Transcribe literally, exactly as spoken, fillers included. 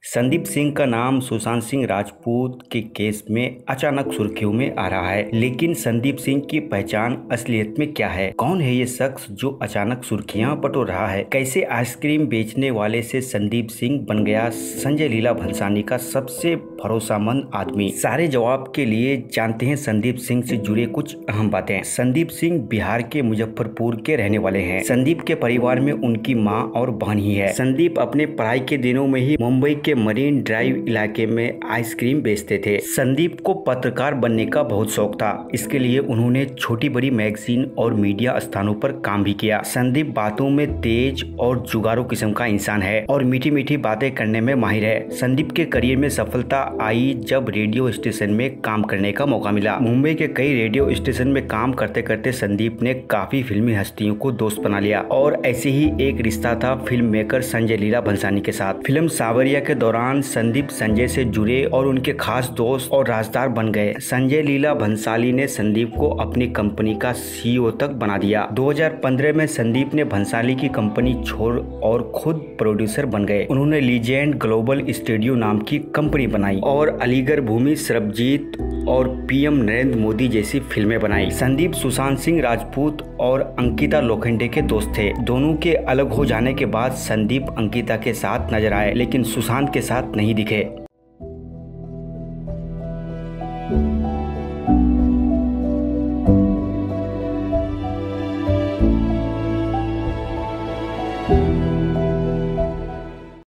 संदीप सिंह का नाम सुशांत सिंह राजपूत के केस में अचानक सुर्खियों में आ रहा है, लेकिन संदीप सिंह की पहचान असलियत में क्या है? कौन है ये शख्स जो अचानक सुर्खियां बटोर रहा है? कैसे आइसक्रीम बेचने वाले से संदीप सिंह बन गया संजय लीला भंसाली का सबसे भरोसामंद आदमी? सारे जवाब के लिए जानते हैं संदीप सिंह से जुड़े कुछ अहम बातें। संदीप सिंह बिहार के मुजफ्फरपुर के रहने वाले हैं। संदीप के परिवार में उनकी माँ और बहन ही है। संदीप अपने पढ़ाई के दिनों में ही मुंबई के मरीन ड्राइव इलाके में आइसक्रीम बेचते थे। संदीप को पत्रकार बनने का बहुत शौक था। इसके लिए उन्होंने छोटी बड़ी मैगजीन और मीडिया स्थानों पर काम भी किया। संदीप बातों में तेज और जुगारू किस्म का इंसान है और मीठी मीठी बातें करने में माहिर है। संदीप के करियर में सफलता आई जब रेडियो स्टेशन में काम करने का मौका मिला। मुंबई के कई रेडियो स्टेशन में काम करते करते संदीप ने काफी फिल्मी हस्तियों को दोस्त बना लिया और ऐसे ही एक रिश्ता था फिल्म मेकर संजय लीला भंसाली के साथ। फिल्म सावरिया के दौरान संदीप संजय से जुड़े और उनके खास दोस्त और राजदार बन गए। संजय लीला भंसाली ने संदीप को अपनी कंपनी का सीईओ तक बना दिया। दो हज़ार पंद्रह में संदीप ने भंसाली की कंपनी छोड़ और खुद प्रोड्यूसर बन गए। उन्होंने लीजेंड ग्लोबल स्टूडियो नाम की कंपनी बनाई और अलीगढ़ भूमि, सरबजीत और पीएम नरेंद्र मोदी जैसी फिल्में बनाई। संदीप सुशांत सिंह राजपूत और अंकिता लोखंडे के दोस्त थे। दोनों के अलग हो जाने के बाद संदीप अंकिता के साथ नजर आए, लेकिन सुशांत के साथ नहीं दिखे।